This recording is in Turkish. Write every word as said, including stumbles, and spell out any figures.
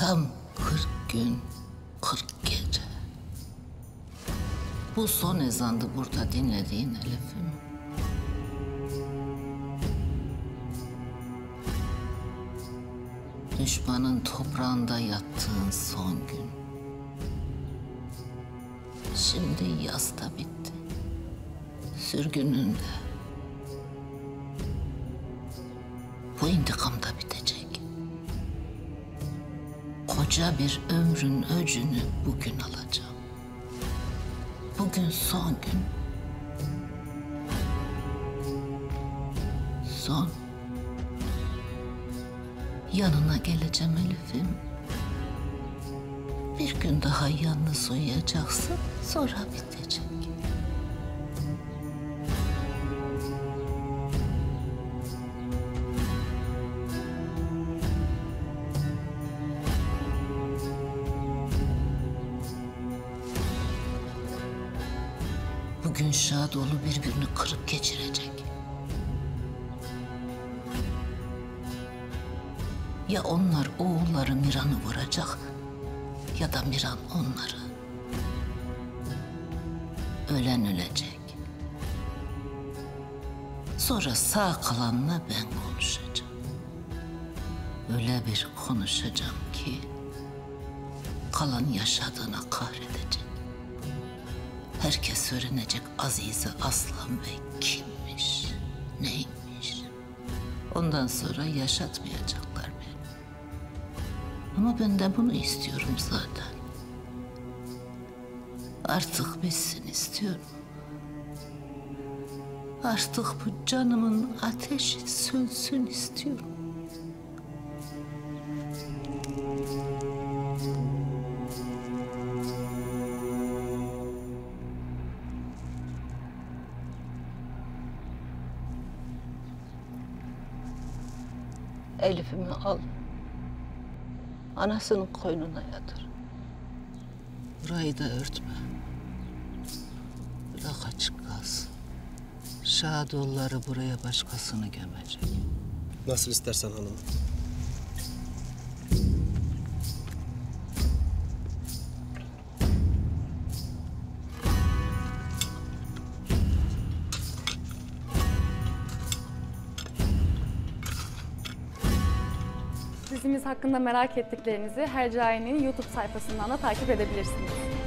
Tam kırk gün, kırk gece. Bu son ezandı burada dinlediğin Elif'im. Düşmanın toprağında yattığın son gün. Şimdi yaz da bitti. Sürgünün de. Bu intikam da bitecek. Koca bir ömrün öcünü bugün alacağım. Bugün son gün. Son. Yanına geleceğim Elif'im. Bir gün daha yalnız uyuyacaksın, sonra bitecek. Bugün Şadoğlu birbirini kırıp geçirecek. Ya onlar oğulları Miran'ı vuracak ya da Miran onları. Ölen ölecek. Sonra sağ kalanla ben konuşacağım. Öyle bir konuşacağım ki kalan yaşadığına kahredecek. Herkes öğrenecek Azize Aslan Bey kimmiş, neymiş. Ondan sonra yaşatmayacaklar beni. Ama ben de bunu istiyorum zaten. Artık bitsin istiyorum. Artık bu canımın ateşi sönsün istiyorum. Elif'imi al. Anasının koynuna yatır. Burayı da örtme. Bırak açık kalsın. Şadoğulları buraya başkasını gömecek. Nasıl istersen hanım. Dizimiz hakkında merak ettiklerinizi Hercai'nin YouTube sayfasından da takip edebilirsiniz.